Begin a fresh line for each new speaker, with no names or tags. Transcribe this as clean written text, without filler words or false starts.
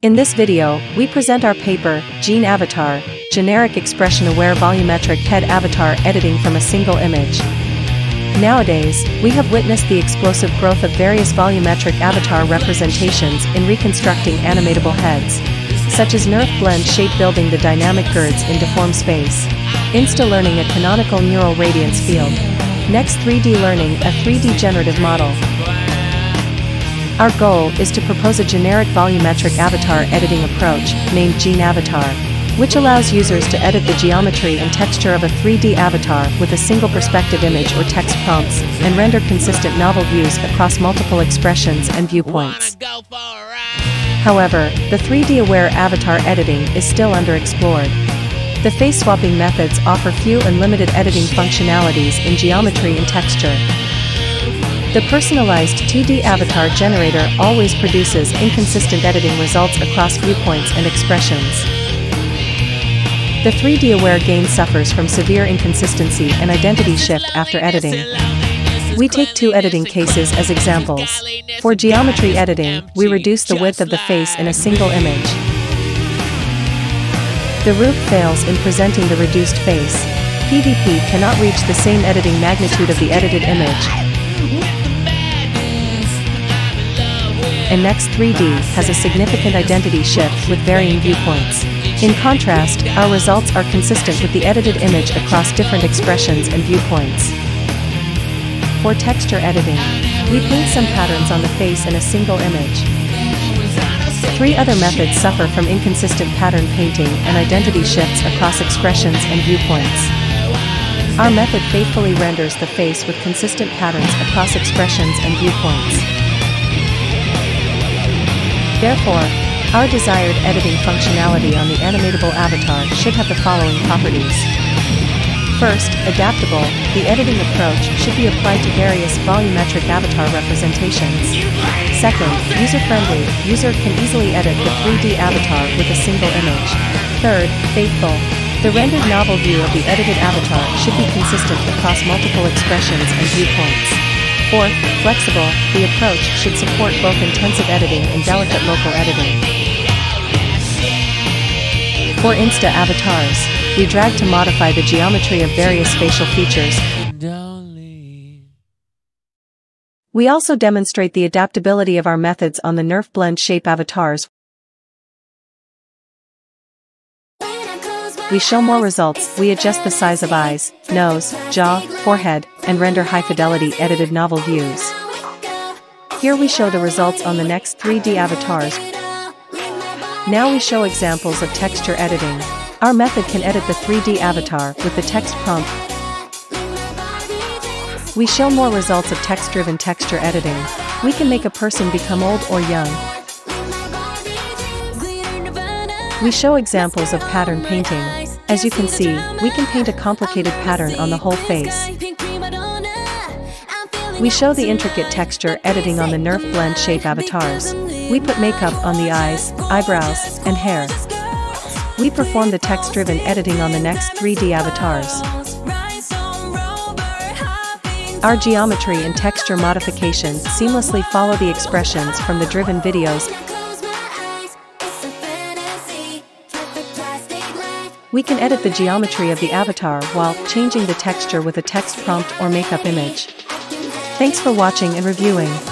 In this video, we present our paper, GeneAvatar, Generic Expression-Aware Volumetric Head Avatar Editing from a Single Image. Nowadays, we have witnessed the explosive growth of various volumetric avatar representations in reconstructing animatable heads, such as nerve blend shape building the dynamic girds in deformed space, insta-learning a canonical neural radiance field, next 3D learning a 3D generative model. Our goal is to propose a generic volumetric avatar editing approach, named GeneAvatar, which allows users to edit the geometry and texture of a 3D avatar with a single perspective image or text prompts, and render consistent novel views across multiple expressions and viewpoints. However, the 3D-aware avatar editing is still underexplored. The face-swapping methods offer few and limited editing functionalities in geometry and texture. The personalized 2D avatar generator always produces inconsistent editing results across viewpoints and expressions. The 3D-aware gain suffers from severe inconsistency and identity shift after editing. We take two editing cases as examples. For geometry editing, we reduce the width of the face in a single image. The roof fails in presenting the reduced face. PVP cannot reach the same editing magnitude of the edited image. And Next 3D has a significant identity shift with varying viewpoints. In contrast, our results are consistent with the edited image across different expressions and viewpoints. For texture editing, we paint some patterns on the face in a single image. Three other methods suffer from inconsistent pattern painting and identity shifts across expressions and viewpoints. Our method faithfully renders the face with consistent patterns across expressions and viewpoints. Therefore, our desired editing functionality on the animatable avatar should have the following properties. First, adaptable, the editing approach should be applied to various volumetric avatar representations. Second, user-friendly, user can easily edit the 3D avatar with a single image. Third, faithful, the rendered novel view of the edited avatar should be consistent across multiple expressions and viewpoints. Fourth, flexible, the approach should support both intensive editing and delicate local editing. For Insta avatars, we drag to modify the geometry of various facial features. We also demonstrate the adaptability of our methods on the nerve blend shape avatars. We show more results, we adjust the size of eyes, nose, jaw, forehead, and render high-fidelity edited novel views. Here we show the results on the Next 3D avatars. Now we show examples of texture editing. Our method can edit the 3D avatar with the text prompt. We show more results of text-driven texture editing. We can make a person become old or young. We show examples of pattern painting. As you can see, we can paint a complicated pattern on the whole face. We show the intricate texture editing on the nerve blend shape avatars. We put makeup on the eyes, eyebrows, and hair. We perform the text-driven editing on the Next 3D avatars. Our geometry and texture modifications seamlessly follow the expressions from the driven videos. We can edit the geometry of the avatar while changing the texture with a text prompt or makeup image. Thanks for watching and reviewing.